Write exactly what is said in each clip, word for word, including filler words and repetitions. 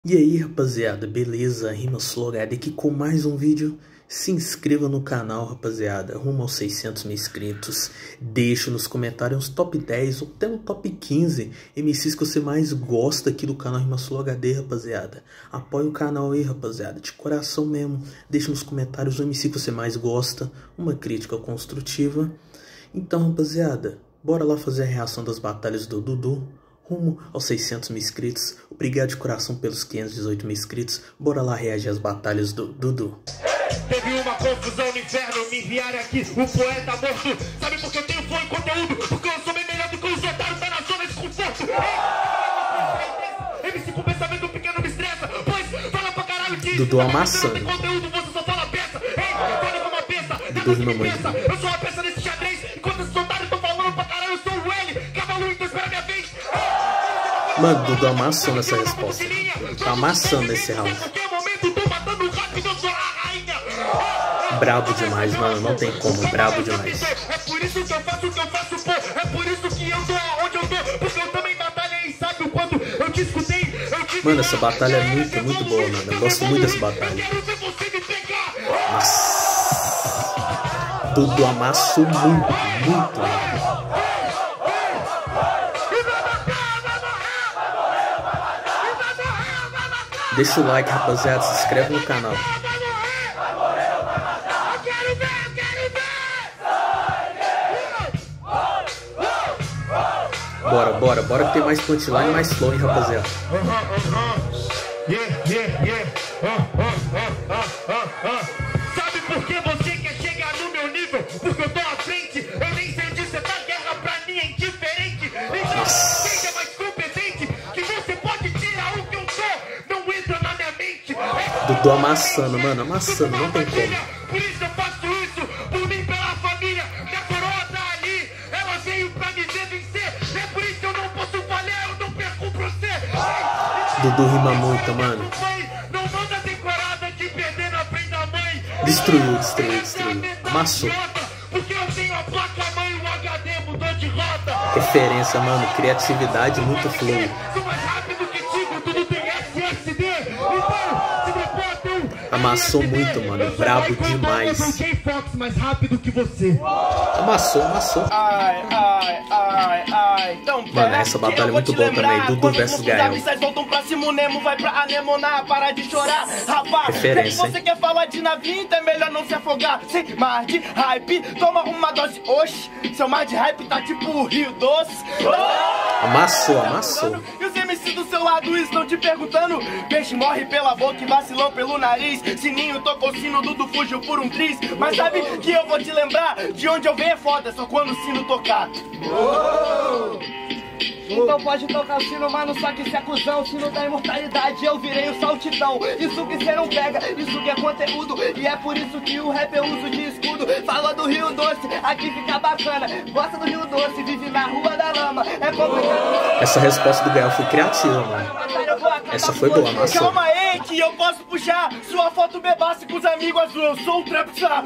E aí rapaziada, beleza? RimaSlogado aqui com mais um vídeo. Se inscreva no canal rapaziada, rumo aos seiscentos mil inscritos. Deixa nos comentários uns top dez ou até um top quinze M Cs que você mais gosta aqui do canal RimaSlogado, rapaziada. Apoie o canal aí rapaziada, de coração mesmo. Deixa nos comentários o M C que você mais gosta, uma crítica construtiva. Então rapaziada, bora lá fazer a reação das batalhas do Dudu. Rumo aos seiscentos mil inscritos. Obrigado de coração pelos quinhentos e dezoito mil inscritos. Bora lá reagir às batalhas do Dudu. Teve uma confusão no inferno, me enviaram aqui o poeta morto. Sabe por que eu tenho fome e conteúdo? Porque eu sou bem melhor do que os otários da na zona de conforto. M C com pensamento pequeno me estressa. Pois fala pra caralho que Dudu amassando. Não tem conteúdo, você só fala peça. Ei, fala como uma peça. Dudu rima muito. Eu sou uma peça nesse xadrez. Enquanto esses otários estão falando pra caralho, eu sou o L. Cavalo, então espera minha vez. Mano, Dudu amassou nessa resposta. Tá amassando esse round. Brabo demais, mano. Não tem como. Brabo demais. É por isso que eu faço o que eu faço, pô. É por isso que eu tô aonde eu tô. Porque eu também batalhei, sabe o quanto eu te escutei. Mano, essa batalha é muito, muito boa, mano. Eu gosto muito dessa batalha. Nossa. Dudu amassou muito, muito, mano. Deixa o like, rapaziada, se inscreve no canal. Bora, bora, bora que tem mais punchline e mais flow, hein, rapaziada. Sabe por que você quer chegar no meu nível? Porque eu tô à frente, eu nem sei onde você tá, guerra pra mim é indiferente. Então, seja mais competente, que você pode tirar o que eu sou, não entra na minha mente. Dudu amassando, mano, amassando, não tem como. Por isso eu faço isso, por mim, pela família. Minha coroa tá ali, ela veio pra me ver vencer. É por isso que eu não posso falhar, eu não perco pra você. Dudu rima muito, mano. Não manda decorada de perder na frente da mãe. Destruiu, destruiu, destruiu. Amassou. Porque eu tenho a placa mãe e o H D mudou de rota. Referência, mano, criatividade, muito flow. Sou mais rápido que Tigo, tudo tem S S D. Então, se me botam. Amassou muito, mano, brabo demais. Eu sou J-Fox mais rápido que você. Amassou, amassou. Ai, ai, ai, ai. Então, mano, essa batalha é muito boa também. Dudu versus Gael. Voltam pra cima, o Nemo vai pra anemonar. Para de chorar, rapaz. Referência, se você quer falar de navinha, então é melhor não se afogar. Sem mar de hype, toma uma dose. Oxi, seu mar de hype tá tipo Rio Doce. Amassou, amassou. E os M C do seu lado estão te perguntando. Peixe morre pela boca e vacilou pelo nariz. Sininho tocou sino, Dudu fugiu por um triz. Mas sabe que eu vou te lembrar? De onde eu venho é foda, só quando o sino tocar. Oh! Então pode tocar o sino, mano, só que se é cuzão. Sino da imortalidade, eu virei o saltitão. Isso que cê não pega, isso que é conteúdo. E é por isso que o rap eu uso de escudo. Fala do Rio Doce, aqui fica bacana. Gosta do Rio Doce, vive na rua da lama. É complicado. Essa resposta do Gael foi criativa, mano. Essa foi boa, amassou. Calma aí que eu posso puxar sua foto bebasse com os amigos azul. Eu sou o Trapstar.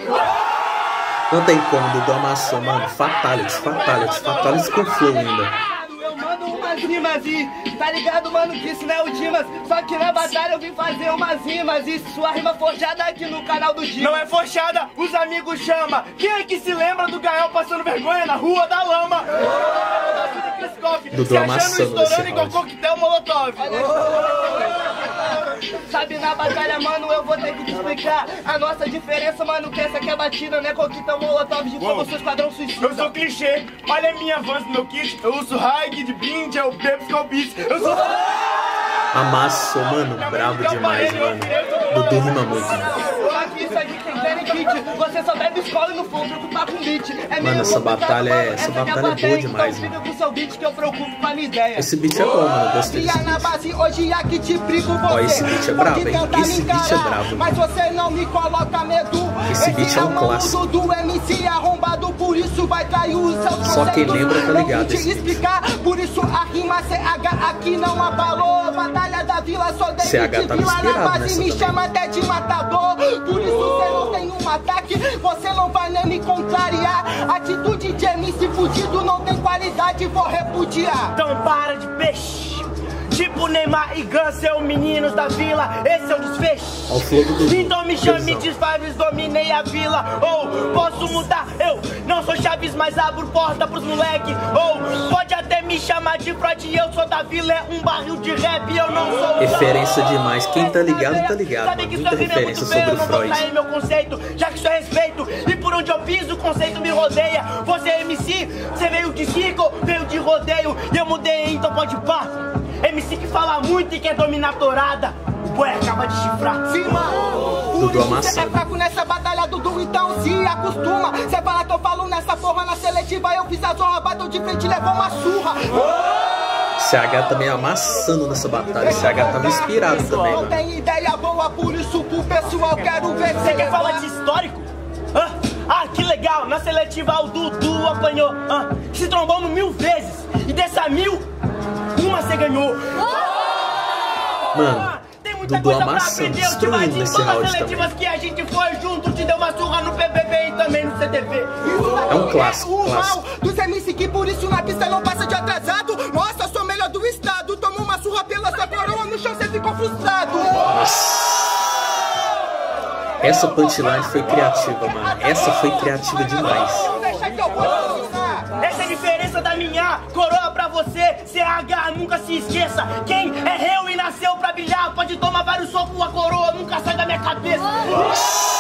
Não tem como, Dudu amassou, mano. Fatalities, fatalities, fatalities com flow ainda. Umas rimas e tá ligado, mano, que isso não é o Dimas. Só que na batalha eu vim fazer umas rimas. E sua rima forjada aqui no canal do Dimas. Não é forjada, os amigos chamam. Quem é que se lembra do Gael passando vergonha na rua da lama? Dudu amassando esse igual coquetel molotov. Sabe, na batalha, mano, eu vou ter que te explicar a nossa diferença, mano, que essa aqui é batida, né? Coquetel molotov de fogo, seu esquadrão suicida. Eu sou clichê, olha a minha voz no meu kit. Eu uso high de blind, é o Bebs com o beat. Eu sou... Amassou, mano, brabo demais, mano. Dudu rima muito, mano. Isso aqui tem Danny Kit, você só bebe escola e não for preocupar com beat. É mano, essa batalha é, essa batalha é boa demais, mano. Com seu beat que eu preocupo com a minha ideia. Esse beat é bom, mano, eu gostei desse beat. Ó, esse beat é brabo, hein? Esse beat é brabo. Mas você não me coloca medo. Esse beat é um clássico. Do M C arrombado, por isso vai cair o seu conceito. Só quem lembra tá ligado esse beat. Explicar, por isso a rima C H aqui não abalou. Batalha da vila, só dei C H tá inspirado nessa me chama até de matador. Por isso você não tem um ataque, você não vai nem me contrariar. Atitude de M C fudido não tem qualidade, vou repudiar. Então para de peixe, Tipo Neymar e Gansel, meninos da vila, esse é o desfecho. Ao flow do Então me chame de Chaves, dominei a vila. Ou posso mudar, eu não sou Chaves, mas abro porta pros moleque. Ou pode até me chamar de Freud, eu sou da vila, é um barril de rap, eu não sou. Referência demais, quem tá ligado, tá ligado, mano. Muita referência sobre o Freud. Aí meu conceito, já que isso é respeito, e por onde eu piso o conceito me rodeia. Você é M C, você veio de circo, veio de rodeio, e eu mudei, então pode pá. M C que fala muito e quer dominar a torada, o boi acaba de chifrar. Sim, mano. Dudu amassado. Cê é fraco nessa batalha, Dudu, então se acostuma. Cê fala que eu falo nessa porra na seletiva, eu fiz a zorra, bateu de frente e levou uma surra. C H também amassando nessa batalha. C H tava inspirado também, Não mano. tem ideia boa, por isso pro pessoal quero ver. Você quer falar de histórico? Hã? Ah, que legal, na seletiva o Dudu apanhou. Hã? Se trombamos mil vezes, e dessa mil, uma você ganhou. Mano, Dudu amassando, destruindo nesse round seletivas também. que a gente foi junto, te deu uma surra no P B B e também no C T V. É um clássico, O mal clássico. dos M C que por isso na pista não passa de atrasado. Nossa, sou melhor do estado. Tomou uma surra pela sua coroa, no chão cê ficou frustrado. Nossa. Essa punchline foi criativa, mano. Essa foi criativa demais. Deixa que eu vou ensinar. Essa é a diferença da minha coroa pra você, C H, nunca se esqueça. Quem é réu e nasceu pra brilhar, pode tomar vários socos, a coroa nunca sai da minha cabeça. Eu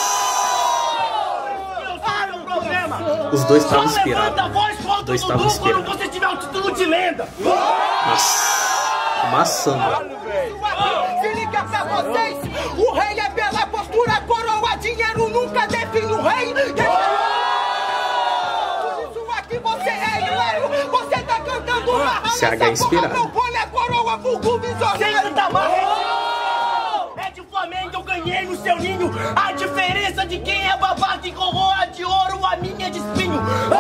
sei o problema. Os dois estavam Só levanta a inspirados. voz contra Os dois o estavam Dudu quando inspirados. você tiver o título de lenda. Nossa. Amassando. Se liga pra vocês, o rei é pela postura, coroa, dinheiro nunca define o rei. Por isso aqui você é hilário, você tá cantando uma rala. C H é inspirado. Meu pônei é coroa, vulgo Sem visionário. tanta marra. É de Flamengo, eu ganhei no seu ninho. A diferença de quem é babaca e coroa de ouro, a minha é de espinho.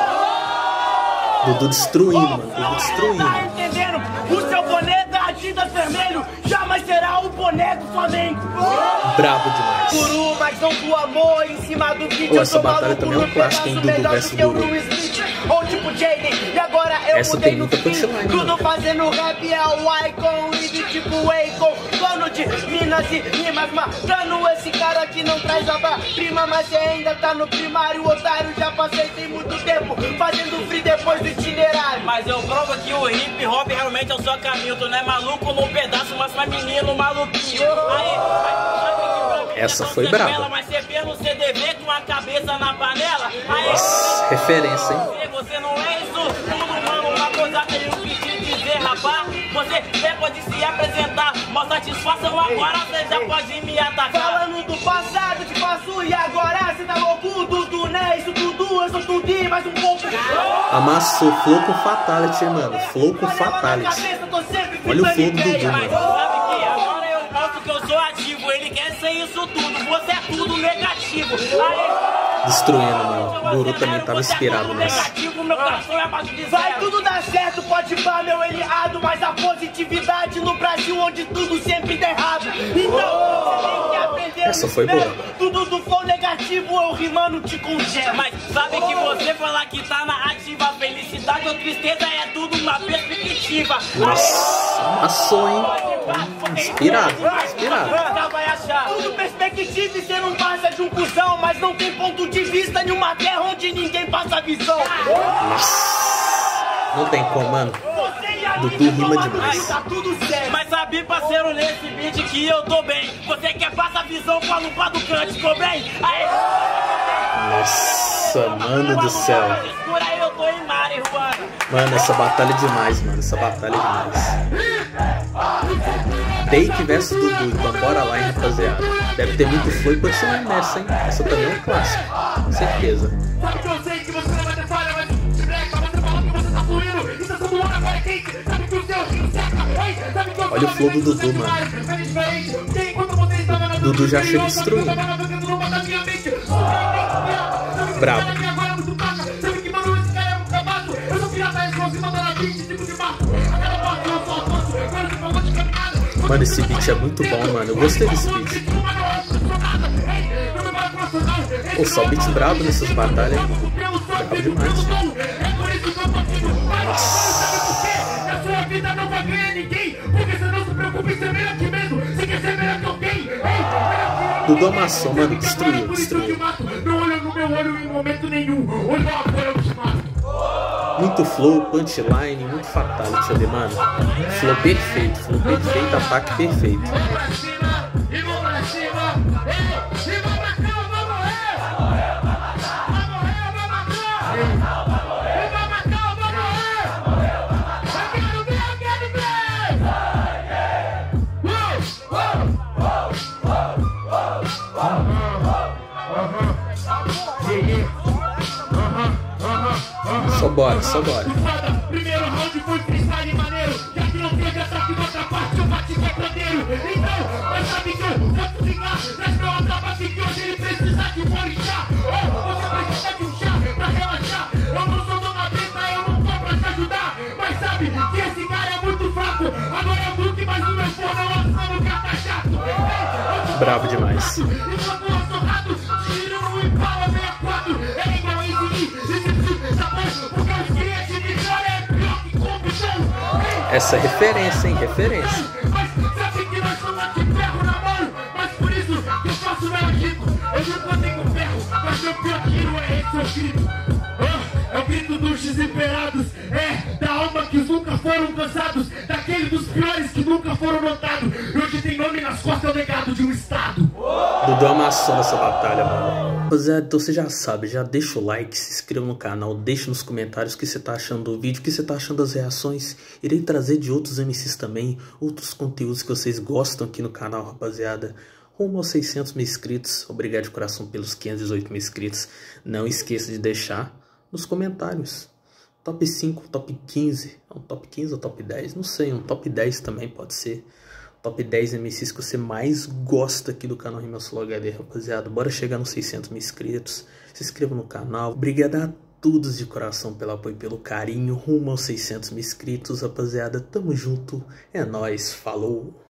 Dudu destruindo, mano. Dudu Tá destruindo. entendendo? O seu boné da Adidas vermelho jamais será o boné do Flamengo. Brabo demais. Guru, mas não do amor em cima do beat. Pô, Eu essa sou batalha maluco também é um no clássico, hein, pedaço, Dudu melhor versus do que o Guru. Louis Smith, ou tipo Jaden. E agora eu Essa mudei tem no muita fim. punchline, Tudo mano. fazendo rap é o Icon e de tipo Akon. Dono de Minas e rimas, matando esse cara que não traz a prima, mas você ainda tá no primário, otário. Já passei tem muito tempo fazendo free depois do itinerário. Mas eu provo que o hip hop realmente é o seu caminho. Tu não é maluco num pedaço, mas pra menino maluquinho. Aí, aí, Essa foi braba. Mas você vê no C D V com a cabeça na panela. Aí, Nossa, referência, hein? você não é isso tudo, mano. Uma coisa que eu quis dizer, rapaz. Você até pode se apresentar, mas satisfação agora você já pode me atacar. Falando do passado, te passo e agora cê tá louco, Dudu, né? Isso tudo, eu sou tudo e mais um pouco. Amassou. Flow com fatality, mano. Flow com fatality. Olha o flow do Dudu, Mas mano. sabe que agora eu mostro que eu sou ativo. Ele quer ser isso tudo, você é tudo negativo. Aí, Destruindo, mano. O Guru também tava inspirado nessa. negativo, meu coração é baixo de Vai zero. tudo dar certo, pode pá, meu eliado, mas a positividade no Brasil onde tudo sempre dá errado. Então, você tem que aprender. Essa foi boa. Tudo do flow negativo, eu rimando te congelo. Mas sabe que você falar que tá na ativa, felicidade ou tristeza é tudo uma perspectiva. Nossa, amassou, hein? Hum, inspirado, inspirado. Nunca vai achar. Tudo perspectiva e você não passa de um cuzão, mas não tem ponto de vista em uma terra onde ninguém passa visão. Não tem como, mano. Você e a Dudu mina rima tomando demais. isso, tá tudo certo. Mas sabe, parceiro, nesse beat que eu tô bem. Você quer passar visão com a lupa do cante, ficou bem? Aí, Nossa, mano do céu. por aí eu tô em marihuana. Mano, essa batalha é demais, mano. Essa batalha é demais. Take versus Dudu. Então bora lá, hein, rapaziada. Deve ter muito flow e punchline nessa, hein? Essa também é um clássico. Certeza. Sabe que eu sei que você não vai ter falha, mas de breca, você falou que você tá fluindo. Então todo mundo agora é quente. Sabe que o seu rio seca. Ei, sabe que eu Olha o flow do Dudu, mano. é diferente. Tem enquanto você estava na Dudu já chega destruindo. Bravo. Sabe que, mano, esse cara é um cabaço. Eu sou pirata, escoso e manda na vinte, tipo de mato. Mano, esse beat é muito bom, mano. Eu gostei desse beat. Pô, só beat brabo nessas batalhas. Brabo demais. Nossa. A sua vida não vai ganhar ninguém, porque você não fui ser melhor que mesmo. Você quer ser melhor que alguém? Dudu Amação, mano, destruiu, destruiu. Não olha no meu olho em momento nenhum. Olha agora eu te mato. Muito flow, punchline, muito fatality ali, mano. Flow perfeito, flow perfeito, ataque perfeito. Vamos pra cima, e vamos pra cima. E vamos pra cá, vamos morrer. Vamos morrer, vamos matar. E vamos matar, vamos morrer. Eu quero ver, eu quero ver. Só bora, só bora. Primeiro round foi freestyle maneiro. Já que não teve ataque na outra parte, eu bati com o pandeiro. Então, mas sabe que eu posso ligar. Traz meu ataque que hoje ele precisa de um orixá. Ou você precisa de um chá pra relaxar. Eu não sou dona preta, eu não tô pra te ajudar. Mas sabe que esse cara é muito fraco. Agora é o Duque, mas o meu forno é o Assano que tá chato. Bravo demais. Enquanto eu sou rato, tiro no Impala sessenta e quatro. É igual a essa é referência, hein? Referência. Mas sabe que nós somos de ferro na mão. Mas por isso que eu faço meu agito. Eu nunca tenho ferro, mas meu pior tiro é esse, eu grito. Oh, é o grito dos desesperados. É, da alma que nunca foram cansados. Daquele dos piores que nunca foram notados. E hoje tem nome nas costas, é o legado de um estado. Dudu amassou nessa batalha, mano. Rapaziada, então você já sabe, já deixa o like, se inscreva no canal, deixa nos comentários o que você tá achando do vídeo, o que você tá achando das reações. Irei trazer de outros M Cs também, outros conteúdos que vocês gostam aqui no canal, rapaziada. Rumo aos seiscentos mil inscritos, obrigado de coração pelos quinhentos e dezoito mil inscritos. Não esqueça de deixar nos comentários. Top cinco, top quinze, um top quinze ou top dez, não sei, um top dez também pode ser. Top dez M Cs que você mais gosta aqui do canal Rimel Solo H D, rapaziada. Bora chegar nos seiscentos mil inscritos. Se inscreva no canal. Obrigado a todos de coração pelo apoio e pelo carinho. Rumo aos seiscentos mil inscritos, rapaziada. Tamo junto. É nóis. Falou.